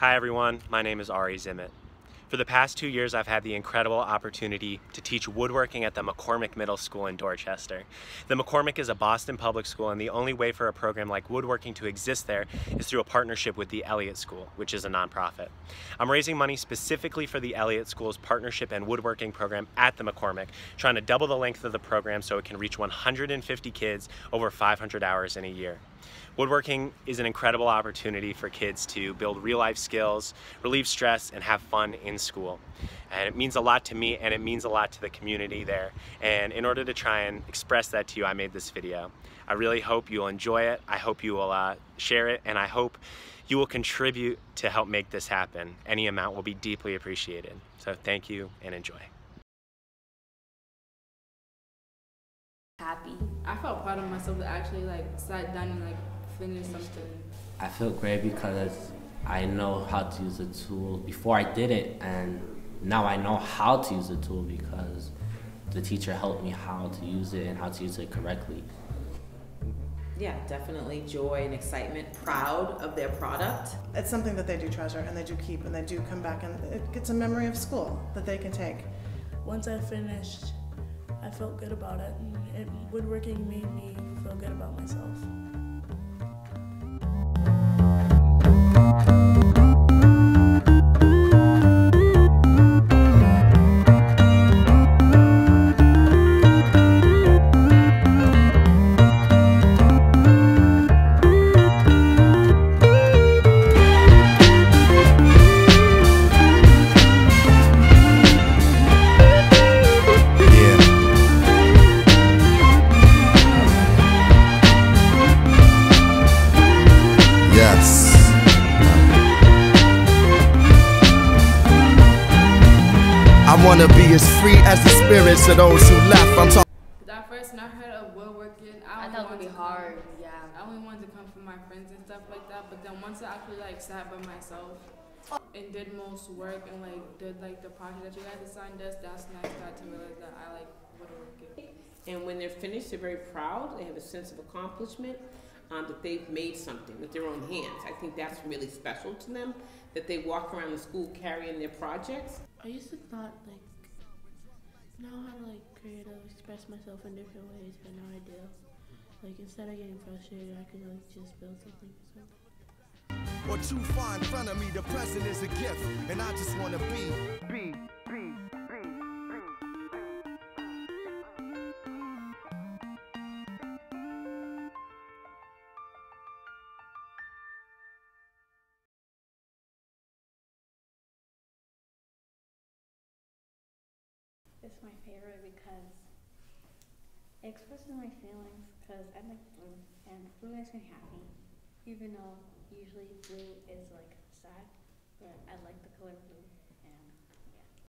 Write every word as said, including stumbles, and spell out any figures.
Hi everyone, my name is Ari Zimmett. For the past two years I've had the incredible opportunity to teach woodworking at the McCormack Middle School in Dorchester. The McCormack is a Boston public school, and the only way for a program like woodworking to exist there is through a partnership with the Elliott School, which is a nonprofit. I'm raising money specifically for the Elliott School's partnership and woodworking program at the McCormack, trying to double the length of the program so it can reach one hundred fifty kids over five hundred hours in a year. Woodworking is an incredible opportunity for kids to build real-life skills, relieve stress, and have fun in school. And it means a lot to me, and it means a lot to the community there. And in order to try and express that to you, I made this video. I really hope you'll enjoy it. I hope you will uh, share it, and I hope you will contribute to help make this happen. Any amount will be deeply appreciated. So thank you and enjoy. Happy. I felt proud of myself to actually like sat down and like finish something. I feel great because I know how to use the tool before I did it, and now I know how to use the tool because the teacher helped me how to use it and how to use it correctly. Yeah, definitely joy and excitement, proud of their product. It's something that they do treasure and they do keep, and they do come back, and it gets a memory of school that they can take. Once I finished, I felt good about it, and it, woodworking made me feel good about myself. Yes. I wanna be as free as the spirits of those who left. I'm talking. That first when I heard of woodworking, I, I thought it would be hard. Yeah. I only wanted to come from my friends and stuff like that. But then once I actually like sat by myself and did most work and like did like the project that you guys assigned us, that's when I started to realize that I like woodworking. And when they're finished, they're very proud. They have a sense of accomplishment. Um, that they've made something with their own hands. I think that's really special to them, that they walk around the school carrying their projects. I used to not like know how to like create or express myself in different ways, but now I do. Like instead of getting frustrated, I can like just build something. So. Or too far in front of me, the present is a gift, and I just wanna be, be, be. It's my favorite because it expresses my feelings, because I like blue, and blue makes me happy. Even though usually blue is like sad, but I like the color blue.